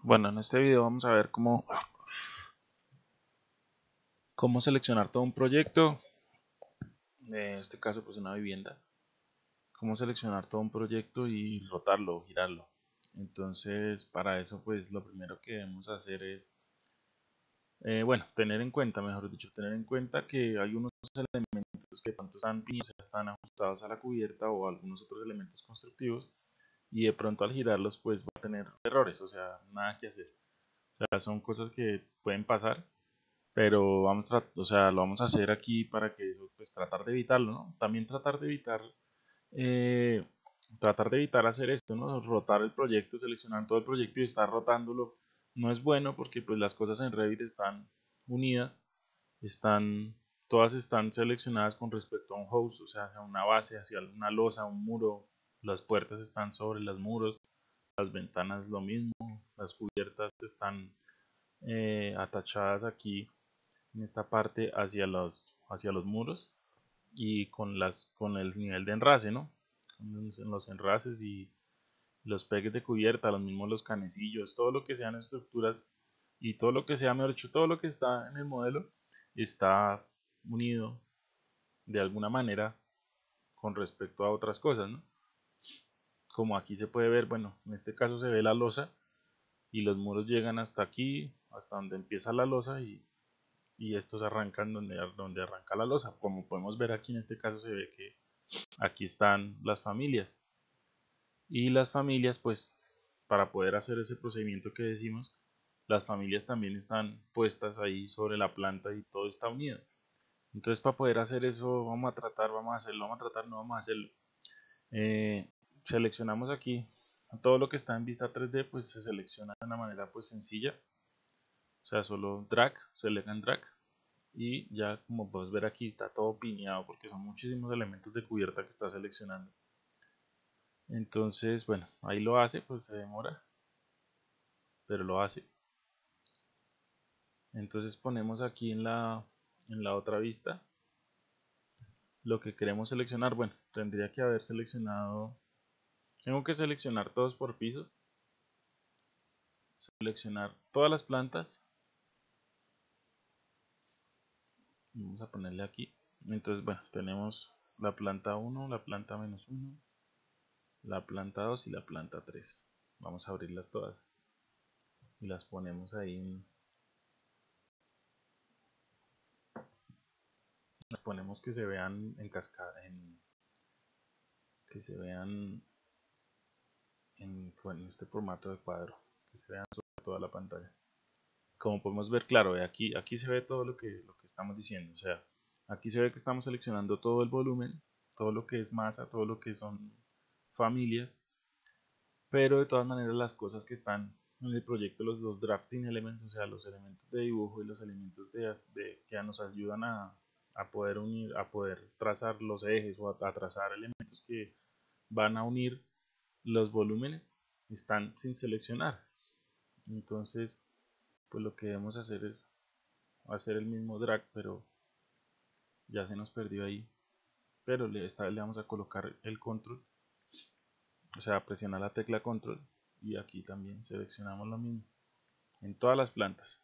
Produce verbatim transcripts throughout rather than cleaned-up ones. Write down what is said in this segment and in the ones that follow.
Bueno, en este video vamos a ver cómo, cómo seleccionar todo un proyecto, en este caso pues una vivienda, cómo seleccionar todo un proyecto y rotarlo, girarlo. Entonces para eso pues lo primero que debemos hacer es, eh, bueno, tener en cuenta, mejor dicho, tener en cuenta que hay unos elementos que de pronto están, están ajustados a la cubierta o algunos otros elementos constructivos y de pronto al girarlos pues va a tener errores, o sea, nada que hacer. O sea, son cosas que pueden pasar, pero vamos a, o sea, lo vamos a hacer aquí para que pues tratar de evitarlo, ¿no? También tratar de evitar eh, tratar de evitar hacer esto, ¿no? Rotar el proyecto, seleccionar todo el proyecto y estar rotándolo no es bueno porque pues las cosas en Revit están unidas, están todas están seleccionadas con respecto a un host, o sea, hacia una base, hacia una losa, un muro, las puertas están sobre los muros, las ventanas lo mismo, las cubiertas están eh, atachadas aquí en esta parte hacia los, hacia los muros y con, las, con el nivel de enrace, ¿no? En los enraces y los pegues de cubierta, los mismos los canecillos, todo lo que sean estructuras y todo lo que sea, mejor dicho, todo lo que está en el modelo está unido de alguna manera con respecto a otras cosas, ¿no? Como aquí se puede ver, bueno, en este caso se ve la losa y los muros llegan hasta aquí, hasta donde empieza la losa y y estos arrancan donde, donde arranca la losa. Como podemos ver aquí en este caso se ve que aquí están las familias. Y las familias pues para poder hacer ese procedimiento que decimos, las familias también están puestas ahí sobre la planta y todo está unido. Entonces para poder hacer eso vamos a tratar, vamos a hacerlo, vamos a tratar, no vamos a hacerlo. Eh, seleccionamos aquí todo lo que está en vista tres D, pues se selecciona de una manera pues sencilla. O sea, solo drag, select and drag. Y ya como puedes ver aquí está todo piñado porque son muchísimos elementos de cubierta que está seleccionando. Entonces, bueno, ahí lo hace, pues se demora, pero lo hace. Entonces ponemos aquí en la, en la otra vista lo que queremos seleccionar. Bueno, tendría que haber seleccionado, tengo que seleccionar todos por pisos, seleccionar todas las plantas. Vamos a ponerle aquí. Entonces, bueno, tenemos la planta uno, la planta menos uno, la planta dos y la planta tres. Vamos a abrirlas todas y las ponemos ahí en, las ponemos que se vean en cascada, en, que se vean en, bueno, en este formato de cuadro, que se vean sobre toda la pantalla. Como podemos ver, claro, aquí, aquí se ve todo lo que, lo que estamos diciendo, o sea, aquí se ve que estamos seleccionando todo el volumen, todo lo que es masa, todo lo que son familias, pero de todas maneras las cosas que están en el proyecto, los, los drafting elements, o sea, los elementos de dibujo y los elementos de, de que nos ayudan a, a poder unir, a poder trazar los ejes o a, a trazar elementos que van a unir los volúmenes, están sin seleccionar. Entonces, pues lo que debemos hacer es hacer el mismo drag, pero ya se nos perdió ahí. Pero le, esta vez le vamos a colocar el control, o sea, presionar la tecla control y aquí también seleccionamos lo mismo en todas las plantas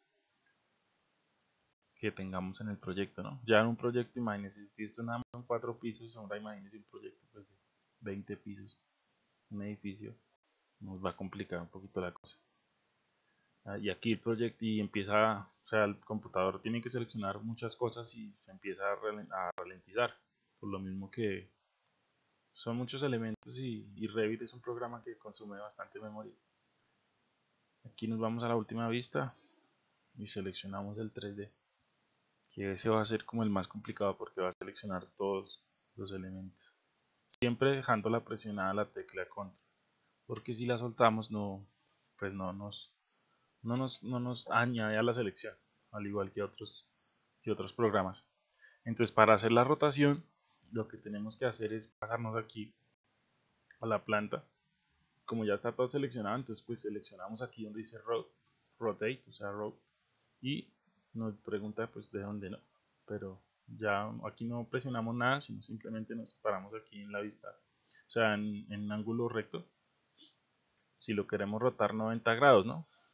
que tengamos en el proyecto, ¿no? Ya en un proyecto, imagínense, si esto nada más son cuatro pisos, ahora imagínense un proyecto pues, de veinte pisos, un edificio, nos va a complicar un poquito la cosa. Ah, y aquí el proyecto y empieza, o sea, el computador tiene que seleccionar muchas cosas y se empieza a ralentizar, por lo mismo que son muchos elementos y, y Revit es un programa que consume bastante memoria. Aquí nos vamos a la última vista y seleccionamos el tres D, que ese va a ser como el más complicado porque va a seleccionar todos los elementos, siempre dejándola presionada la tecla control, porque si la soltamos no, pues no nos, no nos, no nos añade a la selección, al igual que otros, que otros programas. Entonces para hacer la rotación lo que tenemos que hacer es bajarnos aquí a la planta. Como ya está todo seleccionado, entonces pues seleccionamos aquí donde dice rotate, o sea rotate, y nos pregunta pues de dónde, no, pero ya aquí no presionamos nada, sino simplemente nos paramos aquí en la vista, o sea en, en ángulo recto, si lo queremos rotar noventa grados, ¿no?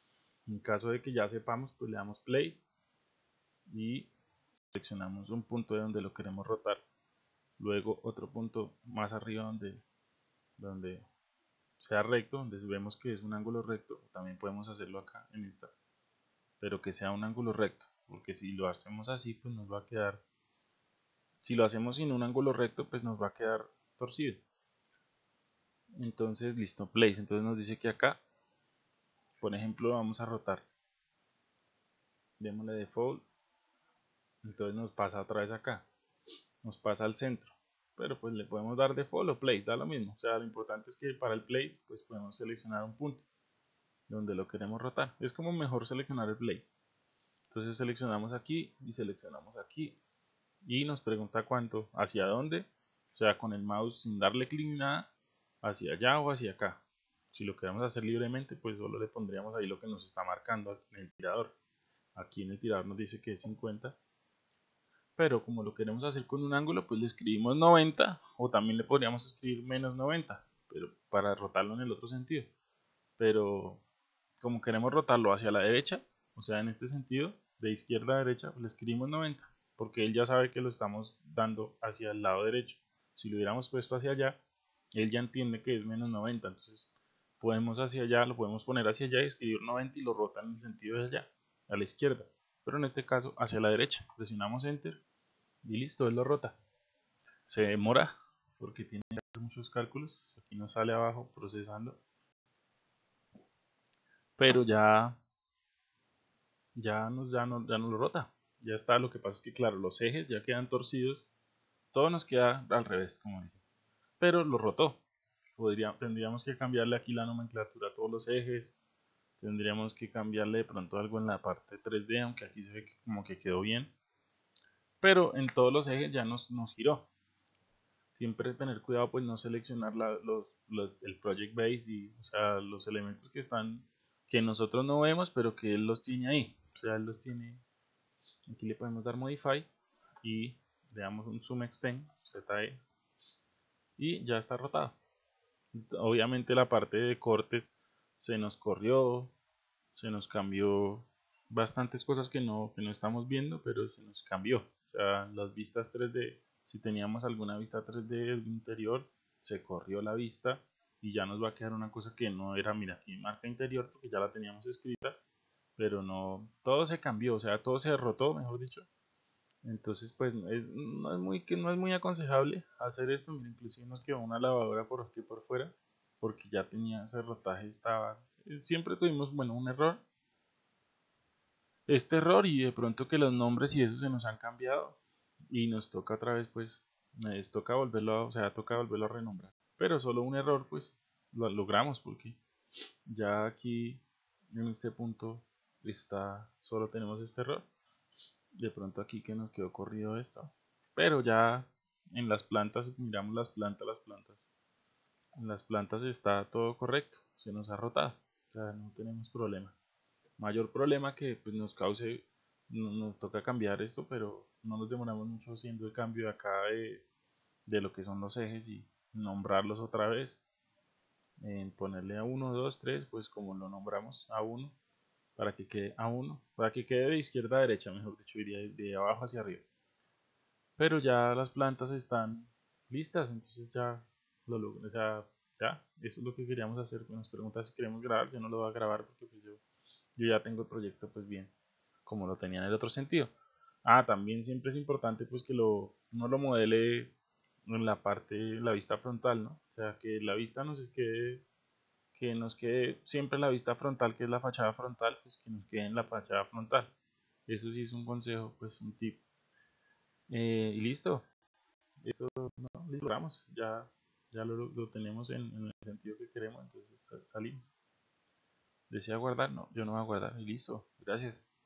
En caso de que ya sepamos, pues le damos play y seleccionamos un punto de donde lo queremos rotar, luego otro punto más arriba donde, donde sea recto, donde vemos que es un ángulo recto. También podemos hacerlo acá en esta, pero que sea un ángulo recto, porque si lo hacemos así, pues nos va a quedar, si lo hacemos sin un ángulo recto, pues nos va a quedar torcido. Entonces listo, place. Entonces nos dice que acá, por ejemplo, vamos a rotar, démosle default, entonces nos pasa otra vez acá, nos pasa al centro, pero pues le podemos dar default o place, da lo mismo. O sea, lo importante es que para el place pues podemos seleccionar un punto donde lo queremos rotar. Es como mejor seleccionar el place. Entonces seleccionamos aquí y seleccionamos aquí y nos pregunta cuánto, hacia dónde, o sea, con el mouse sin darle clic ni nada, hacia allá o hacia acá. Si lo queremos hacer libremente, pues solo le pondríamos ahí lo que nos está marcando en el tirador. Aquí en el tirador nos dice que es cincuenta, pero como lo queremos hacer con un ángulo, pues le escribimos noventa, o también le podríamos escribir menos noventa, pero para rotarlo en el otro sentido. Pero como queremos rotarlo hacia la derecha, o sea, en este sentido, de izquierda a derecha, pues le escribimos noventa, porque él ya sabe que lo estamos dando hacia el lado derecho. Si lo hubiéramos puesto hacia allá, él ya entiende que es menos noventa, entonces podemos hacia allá, lo podemos poner hacia allá y escribir noventa y lo rota en el sentido de allá, a la izquierda, pero en este caso hacia la derecha. Presionamos enter y listo, él lo rota. Se demora porque tiene que hacer muchos cálculos, aquí nos sale abajo procesando, pero ya ya nos, ya, no, ya no lo rota, ya está. Lo que pasa es que claro, los ejes ya quedan torcidos, todo nos queda al revés, como dicen, pero lo rotó. Podría, tendríamos que cambiarle aquí la nomenclatura a todos los ejes, tendríamos que cambiarle de pronto algo en la parte tres D, aunque aquí se ve que como que quedó bien, pero en todos los ejes ya nos, nos giró. Siempre tener cuidado pues no seleccionar la, los, los, el project base y, o sea, los elementos que están, que nosotros no vemos pero que él los tiene ahí, o sea, él los tiene. Aquí le podemos dar modify y le damos un zoom extend Z E y ya está rotado. Obviamente la parte de cortes se nos corrió, se nos cambió bastantes cosas que no, que no estamos viendo, pero se nos cambió. O sea, las vistas tres D, si teníamos alguna vista tres D del interior, se corrió la vista y ya nos va a quedar una cosa que no era, mira, aquí marca interior porque ya la teníamos escrita, pero no, todo se cambió, o sea, todo se derrotó, mejor dicho. Entonces, pues es, no, es muy, no es muy aconsejable hacer esto. Mira, inclusive nos quedó una lavadora por aquí por fuera, porque ya tenía ese rotaje, estaba, siempre tuvimos, bueno, un error, este error y de pronto que los nombres y eso se nos han cambiado y nos toca otra vez, pues, nos toca volverlo, a, o sea, toca volverlo a renombrar. Pero solo un error, pues, lo logramos porque ya aquí en este punto está, solo tenemos este error. De pronto aquí que nos quedó corrido esto, pero ya en las plantas, miramos las plantas, las plantas, en las plantas está todo correcto, se nos ha rotado, o sea, no tenemos problema. Mayor problema que pues nos cause, no, nos toca cambiar esto, pero no nos demoramos mucho haciendo el cambio de acá de, de lo que son los ejes y nombrarlos otra vez, en ponerle a uno, dos, tres, pues como lo nombramos a uno, para que quede a uno, para que quede de izquierda a derecha, mejor dicho, iría de, de abajo hacia arriba. Pero ya las plantas están listas, entonces ya lo logro, o sea, ya, eso es lo que queríamos hacer. Nos pregunta si queremos grabar, yo no lo voy a grabar porque pues yo, yo ya tengo el proyecto pues bien, como lo tenía en el otro sentido. Ah, también siempre es importante pues que lo, no lo modele en la parte, la vista frontal, ¿no? O sea, que la vista nos quede, que nos quede siempre la vista frontal, que es la fachada frontal, pues que nos quede en la fachada frontal. Eso sí es un consejo, pues un tip. Eh, y listo, eso no lo logramos, ya, ya lo, lo tenemos en, en el sentido que queremos, entonces salimos. ¿Desea guardar? No, yo no voy a guardar y listo, gracias.